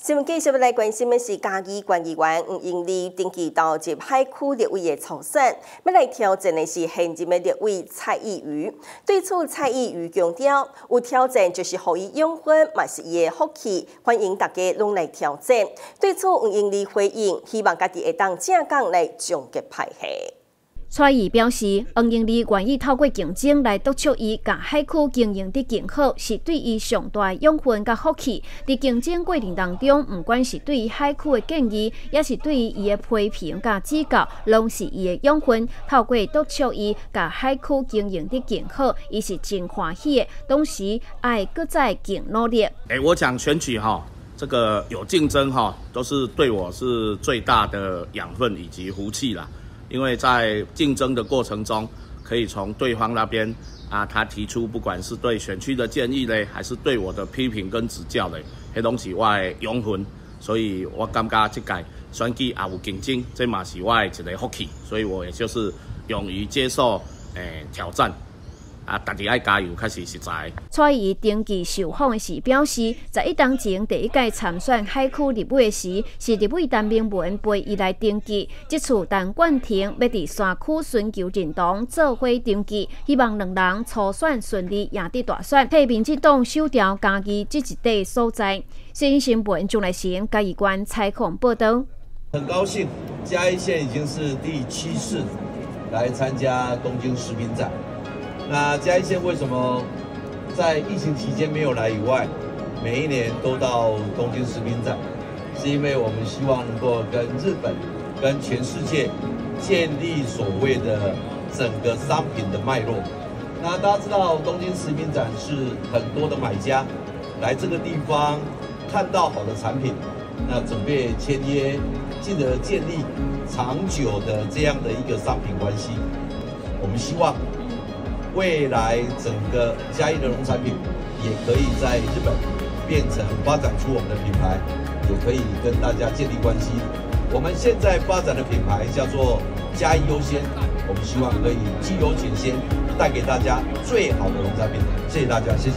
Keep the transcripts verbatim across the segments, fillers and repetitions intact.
新闻继续来关心的是，嘉义县议员黄英利登记到入海区立委的初选，要来挑战的是现任的立委蔡意瑜。对此，蔡意瑜强调，有挑战就是互伊养分，嘛是伊的福气，欢迎大家拢来挑战。对此，黄英利回应，希望家己会当正港来终结派系。 蔡意表示，黄英利愿意透过竞争来督促伊甲海区经营得更好，是对伊上大的养分甲福气。伫竞争过程当中，不管是对于海区的建议，也是对于伊的批评甲指教，拢是伊的养分。透过督促伊甲海区经营得更好，伊是真欢喜的，同时爱搁再更努力。 哎，我讲选举哈，这个有竞争哈，都是对我是最大的养分以及福气啦。因为在竞争的过程中，可以从对方那边啊，他提出不管是对选区的建议嘞，还是对我的批评跟指教嘞，迄拢是我的养分，所以我感觉这届选举也有竞争，这嘛是我的一个福气，所以我也就是勇于接受诶挑战。啊，大家爱加油，确实实在。 蔡意登记受访的时表示，在一当前第一届参选海区立委时，是立委陈明文陪伊来登记。这次陈冠廷要伫山区寻求认同，做伙登记，希望两人初选顺利赢得大选，替民进党守调嘉义这一块所在。新新闻钟来贤嘉义县采访报道。 很高兴，嘉义县已经是第七次来参加东京食品展。那嘉义县为什么在疫情期间没有来以外，每一年都到东京食品展？是因为我们希望能够跟日本、跟全世界建立所谓的整个商品的脉络。那大家知道，东京食品展是很多的买家来这个地方看到好的产品，那准备签约，进而建立长久的这样的一个商品关系。我们希望未来整个嘉义的农产品也可以在日本变成发展出我们的品牌，也可以跟大家建立关系。我们现在发展的品牌叫做嘉义优先，我们希望可以既优且先，带给大家最好的农产品。谢谢大家，谢谢。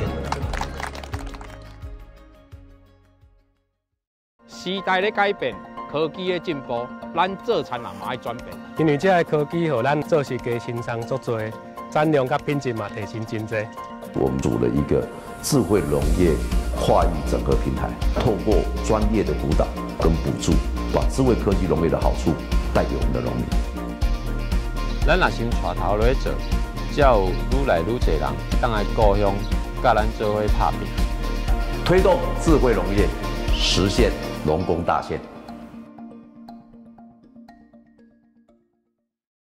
时代在改变，科技的进步，咱做产人嘛爱转变。 因为这个科技互咱做是加生产足多。产量跟品质嘛提升真多。 我们组了一个智慧农业跨域整合平台，透过专业的辅导跟补助，把智慧科技农业的好处带给我们的农民。 咱若先带头来做，才有愈来愈多人当来故乡，甲咱做伙打拼， 推动智慧农业，实现农工大县。